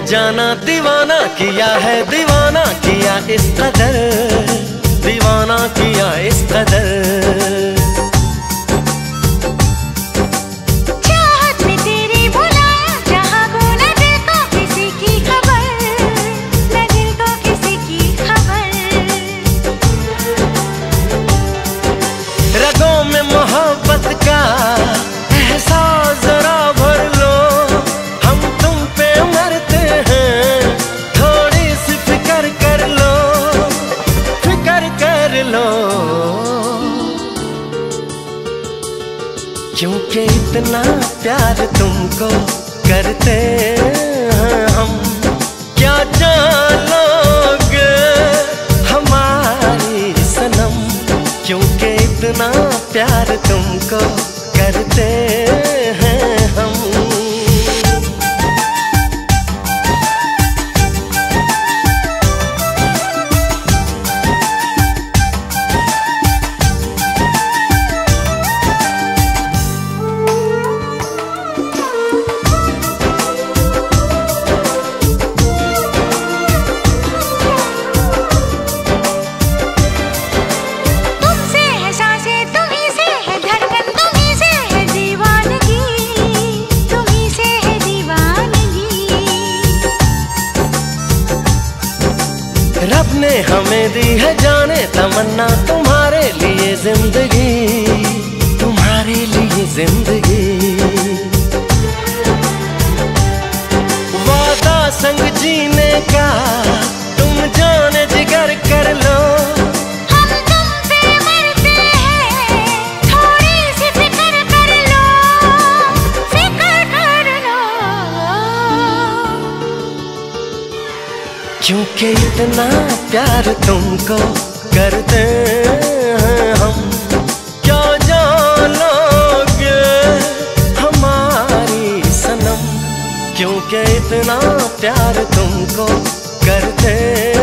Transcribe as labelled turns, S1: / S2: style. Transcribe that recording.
S1: जाना दीवाना किया है, दीवाना किया इस कदर, दीवाना किया इस कदर। मोहब्बत का एहसास जरा भर लो, हम तुम पे मरते हैं, थोड़ी सी फिक्र कर लो, फिक्र कर लो। क्योंकि इतना प्यार तुमको करते हैं हम, क्या जान लोगे हमारी सनम। क्योंकि इतना प्यार तुमको करते हैं हम। रब ने हमें दी है जाने तमन्ना, तुम्हारे लिए जिंदगी, तुम्हारे लिए जिंदगी। वादा संग जीने का तुम जाने जिगर कर लो,
S2: हम तुम पे मरते हैं, थोड़ी सी फिक्र कर लो, फिक्र कर लो।
S1: क्योंकि इतना प्यार तुमको करते हैं हम, क्या जान लोगे हमारी सनम। क्योंकि इतना प्यार तुमको करते